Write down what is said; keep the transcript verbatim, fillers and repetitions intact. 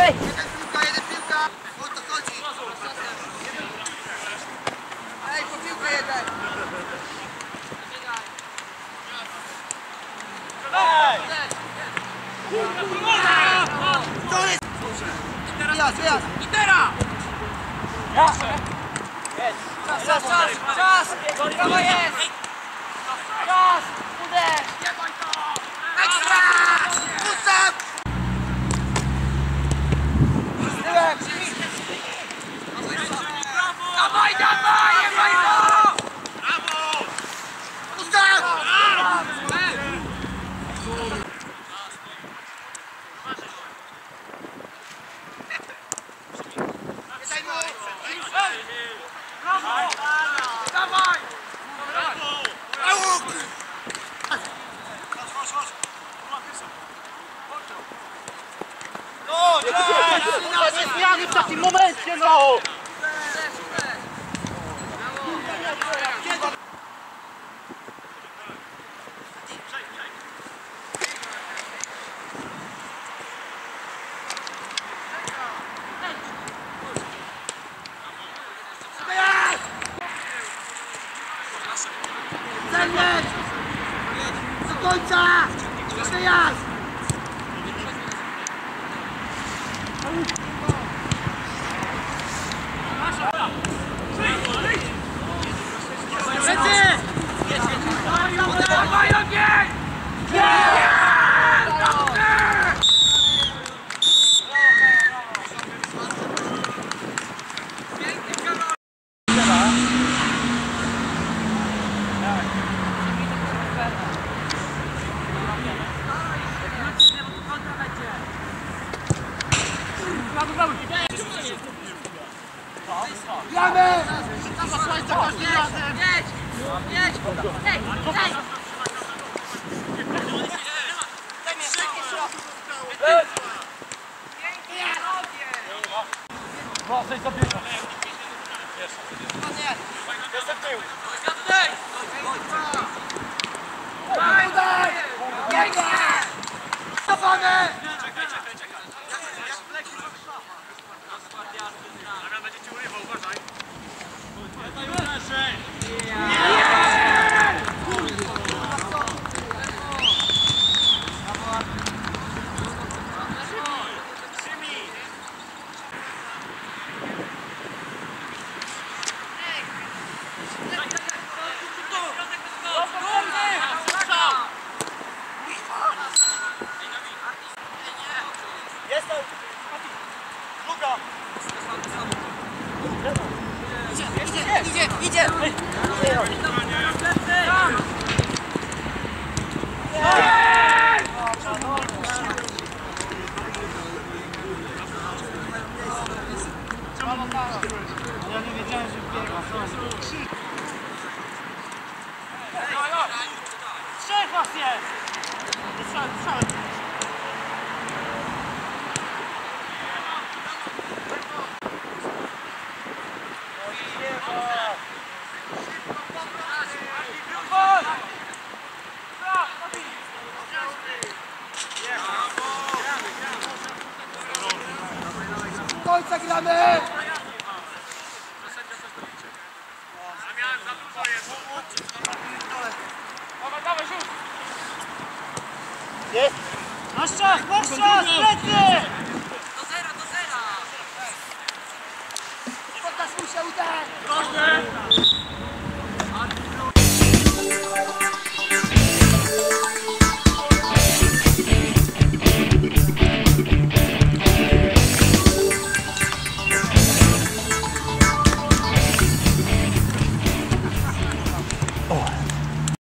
Ej! Jeden piłka, jeden piłka! O to chodzi! Ej, po piłkę jeden! Ej! To jest! Wyjazd, wyjazd! Litera! Jest! Czas, czas, czas! Czas! Brawo jest! Czas! Uderz! Ekstra! Ustaw! Tyłem! Dawaj, dawaj! Jebaj to! Ustaw! Daj mu! Brawo! Dawaj! Brawo! No, cześć! Nie zmiany w takim momencie, no! Zerwieć! Do końca! Jeszcze jazd! Wszyscy! Dawaj ogień! Gramy! Za każdym razem! Jedź! Jedź! Ej! Ej! Proszę, zabiega. Jestem tył! Daj, daj! Pięknie! Cofamy! Jestem! Druga! Idzie! Idzie! Ja nie wiedziałem, że biega. Trzech was jest! Strzałem, strzałem. Do końca gramy! Jest! Masz czas, masz czas! Plecy! Do zera, do zera! Pokaż mu się uda! Proszę!